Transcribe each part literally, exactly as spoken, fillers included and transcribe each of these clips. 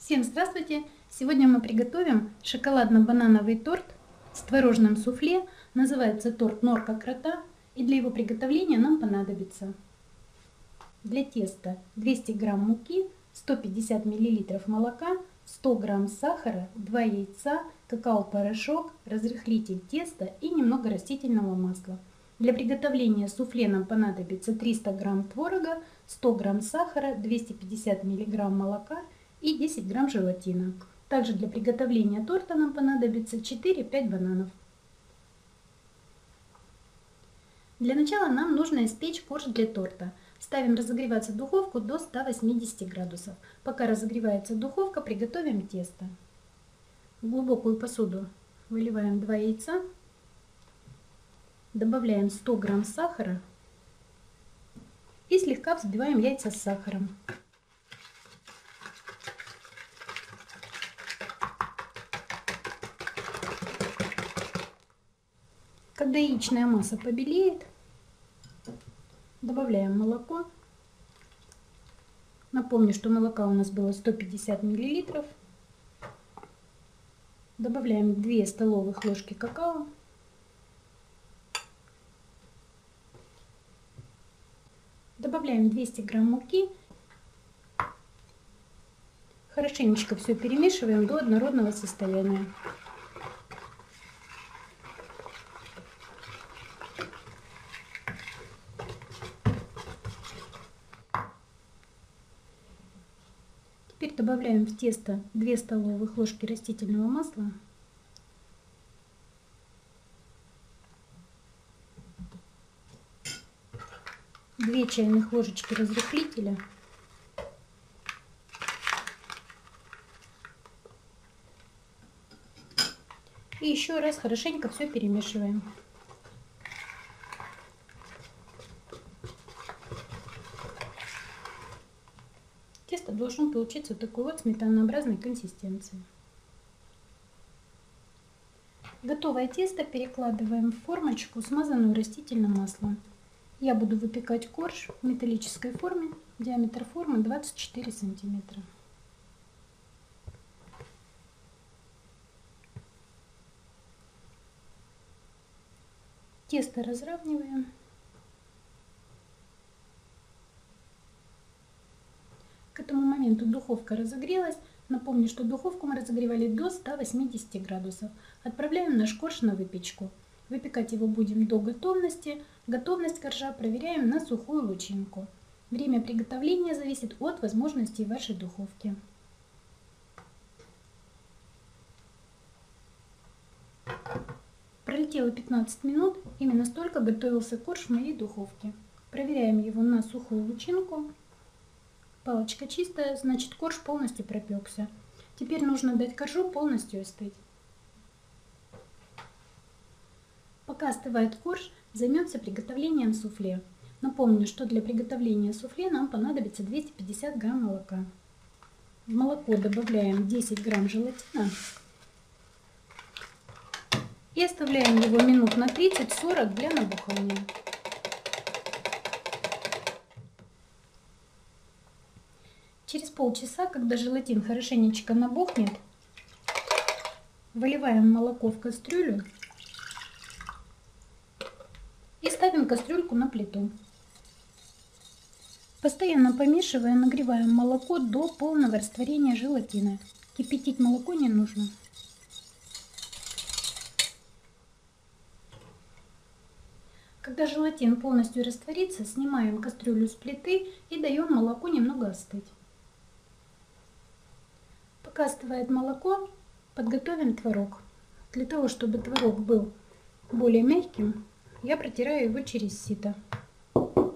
Всем здравствуйте! Сегодня мы приготовим шоколадно-банановый торт с творожным суфле. Называется торт Норка Крота. И для его приготовления нам понадобится для теста двести грамм муки, сто пятьдесят миллилитров молока, сто грамм сахара, два яйца, какао-порошок, разрыхлитель теста и немного растительного масла. Для приготовления суфле нам понадобится триста грамм творога, сто грамм сахара, двести пятьдесят миллиграмм молока и десять грамм желатина. Также для приготовления торта нам понадобится четыре-пять бананов. Для начала нам нужно испечь корж для торта. Ставим разогреваться духовку до ста восьмидесяти градусов. Пока разогревается духовка, приготовим тесто. В глубокую посуду выливаем два яйца, добавляем сто грамм сахара и слегка взбиваем яйца с сахаром. Когда яичная масса побелеет, добавляем молоко. Напомню, что молока у нас было сто пятьдесят миллилитров. Добавляем две столовых ложки какао. Добавляем двести грамм муки. Хорошенечко все перемешиваем до однородного состояния. Теперь добавляем в тесто две столовых ложки растительного масла. две чайных ложечки разрыхлителя. И еще раз хорошенько все перемешиваем. Тесто должно получиться вот такой вот сметанообразной консистенции. Готовое тесто перекладываем в формочку, смазанную растительным маслом. Я буду выпекать корж в металлической форме. Диаметр формы двадцать четыре сантиметра. Тесто разравниваем. К этому моменту духовка разогрелась. Напомню, что духовку мы разогревали до ста восьмидесяти градусов. Отправляем наш корж на выпечку. Выпекать его будем до готовности. Готовность коржа проверяем на сухую лучинку. Время приготовления зависит от возможностей вашей духовки. Пролетело пятнадцать минут. Именно столько готовился корж в моей духовке. Проверяем его на сухую лучинку. Палочка чистая, значит корж полностью пропекся. Теперь нужно дать коржу полностью остыть. Пока остывает корж, займемся приготовлением суфле. Напомню, что для приготовления суфле нам понадобится двести пятьдесят грамм молока. В молоко добавляем десять грамм желатина и оставляем его минут на тридцать-сорок для набухания. Через полчаса, когда желатин хорошенечко набухнет, выливаем молоко в кастрюлю и ставим кастрюльку на плиту. Постоянно помешивая, нагреваем молоко до полного растворения желатина. Кипятить молоко не нужно. Когда желатин полностью растворится, снимаем кастрюлю с плиты и даем молоку немного остыть. Пока остывает молоко, подготовим творог. Для того, чтобы творог был более мягким, я протираю его через сито. В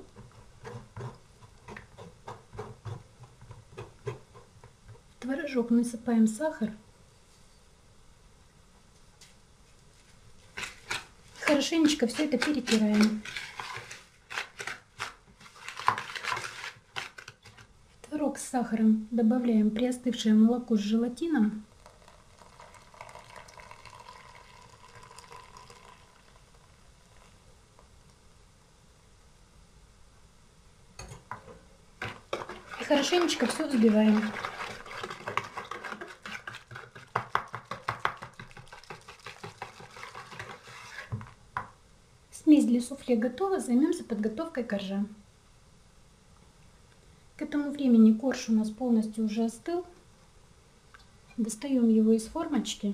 творожок насыпаем сахар. Хорошенечко все это перетираем. Творог с сахаром добавляем при остывшее молоко с желатином. И хорошенечко все взбиваем. Смесь для суфле готова, займемся подготовкой коржа. К этому времени корж у нас полностью уже остыл. Достаем его из формочки.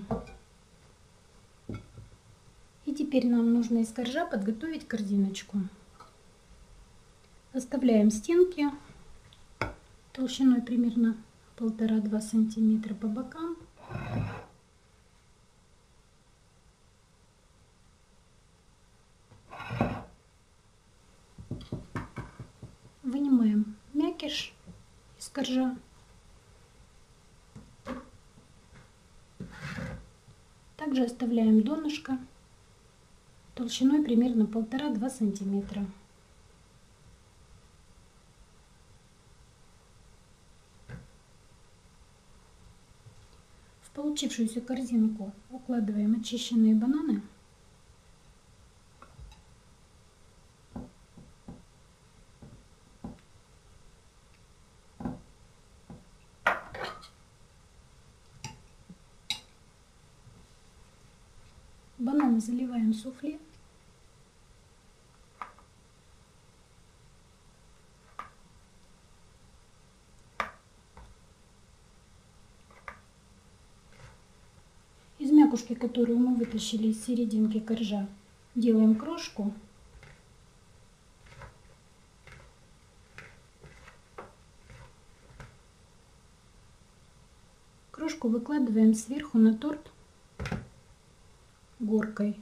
И теперь нам нужно из коржа подготовить корзиночку. Оставляем стенки толщиной примерно полтора-два сантиметра по бокам. Вынимаем мякиш из коржа. Также оставляем донышко толщиной примерно полтора-два сантиметра. В получившуюся корзинку укладываем очищенные бананы. Бананы заливаем суфле. Из мякушки, которую мы вытащили из серединки коржа, делаем крошку. Крошку выкладываем сверху на торт горкой.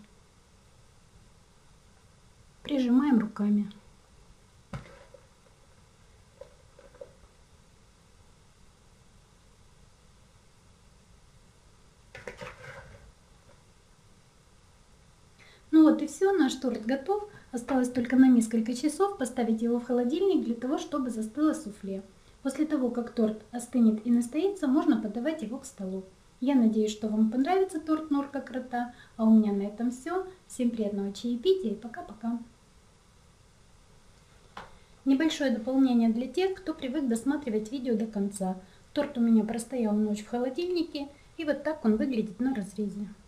Прижимаем руками. Ну вот и все, наш торт готов. Осталось только на несколько часов поставить его в холодильник для того, чтобы застыло суфле. После того, как торт остынет и настоится, можно подавать его к столу. Я надеюсь, что вам понравится торт Норка Крота. А у меня на этом все. Всем приятного чаепития и пока-пока. Небольшое дополнение для тех, кто привык досматривать видео до конца. Торт у меня простоял ночь в холодильнике, и вот так он выглядит на разрезе.